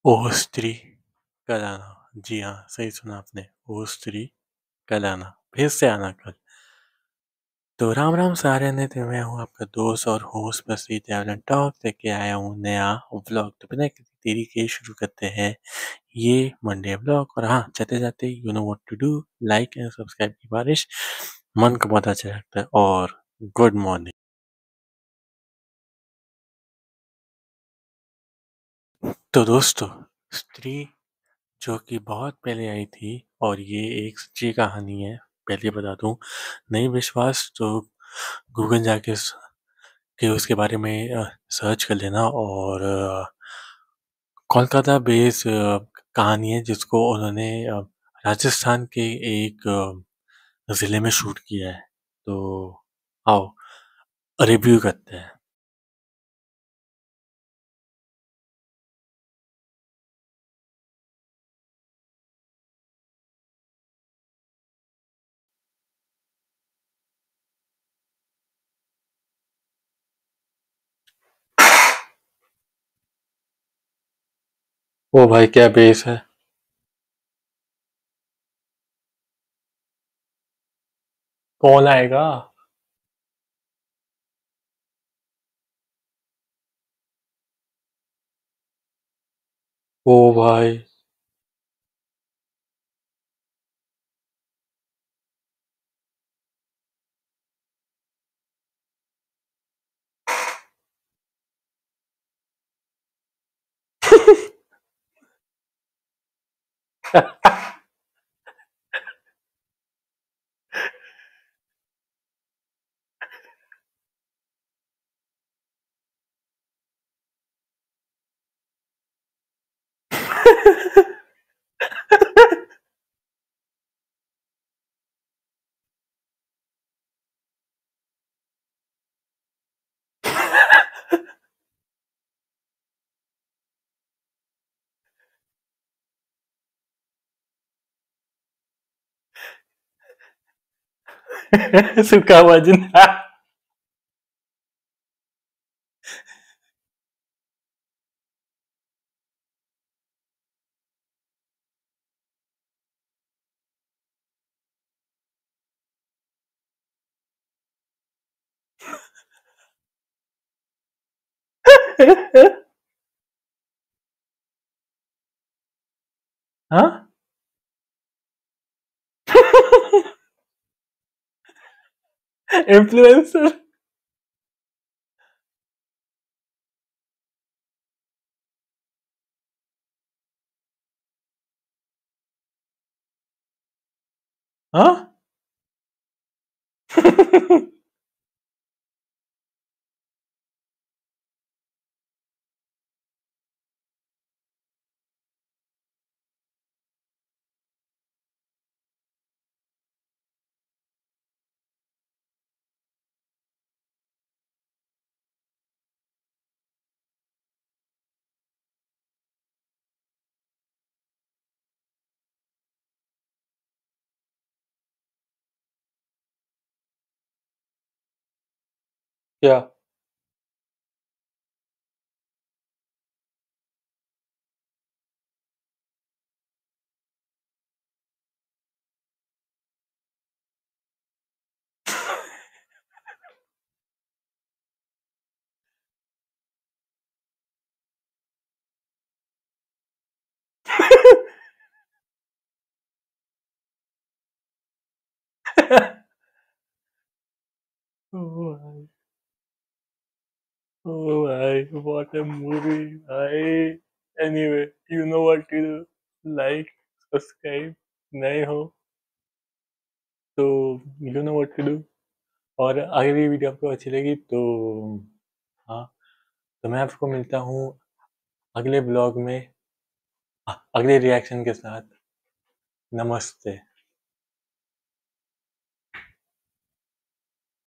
ओस्त्री कल आना। जी हाँ, सही सुना आपने। ओस्त्री कल आना, फिर से आना कल। तो राम राम सारे ने, तो मैं हूँ आपका दोस्त और होस्ट बसरी ट्रैवल टॉक लेके आया हूँ नया व्लॉग। तो बिना किसी देरी के शुरू करते हैं ये मंडे व्लॉग। और हाँ, जाते जाते you know what to do, like and subscribe की बारिश मन को बहुत अच्छा लगता है। और गुड मॉर्निंग। तो दोस्तों, स्त्री जो कि बहुत पहले आई थी, और ये एक सच्ची कहानी है, पहले बता दूं। नहीं विश्वास तो गूगल जाके के उसके बारे में सर्च कर लेना। और कोलकाता बेस कहानी है जिसको उन्होंने राजस्थान के एक ज़िले में शूट किया है। तो आओ रिव्यू करते हैं। ओ भाई, क्या बेस है। कौन आएगा। ओ भाई। सुखा वजन। हाँ। इन्फ्लुएंसर। हाँ। क्या। Oh my, oh my, what a movie, भाई। Anyway, you know what to do. Like, subscribe, नए हो तो you know what to do। और अगर ये वीडियो आपको अच्छी लगी तो हाँ, तो मैं आपको मिलता हूँ अगले ब्लॉग में, अगले रिएक्शन के साथ। नमस्ते।